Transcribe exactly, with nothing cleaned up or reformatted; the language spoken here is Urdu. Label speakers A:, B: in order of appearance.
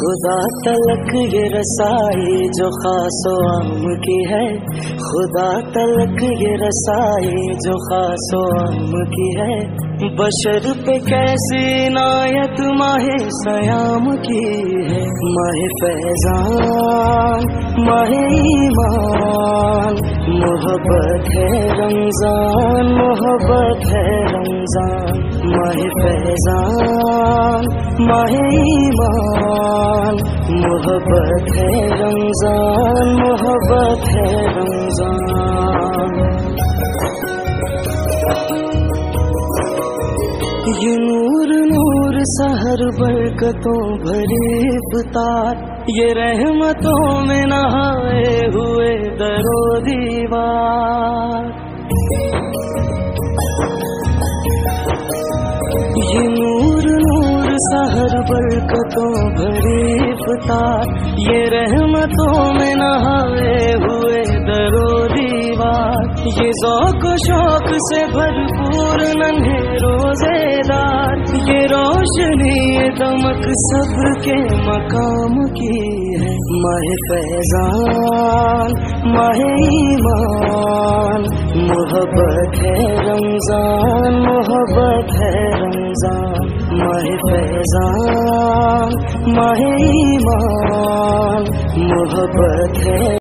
A: خدا تلک یہ رسائی جو خاص و عام کی ہے، خدا تلک یہ رسائی جو خاص و عام کی ہے، بشر پہ کیسی عنایت ماہ سیام کی ہے۔ ماہ فیضان ماہ ایمان، محبت ہے رمضان، محبت ہے رمضان۔ ماہ فیضان ماہ ایمان، محبت ہے رمضان، محبت ہے رمضان۔ یہ نور نور سحر برکتوں بھری افطار، یہ رحمتوں میں نہائے ہوئے در و دیوار۔ یہ نور نور سحر برکتوں بھری افطار، یہ رحمتوں میں نہائے ہوئے در و دیوار۔ یہ ذوق و شوق سے بھرپور ننھے روزے دار، یہ روشنی دمک سب کے مقام کی ہے۔ ماہ فیضان ماہ ایمان، محبت ہے رمضان، محبت ہے رمضان۔ ماہ فیضان ماہ ایمان، محبت ہے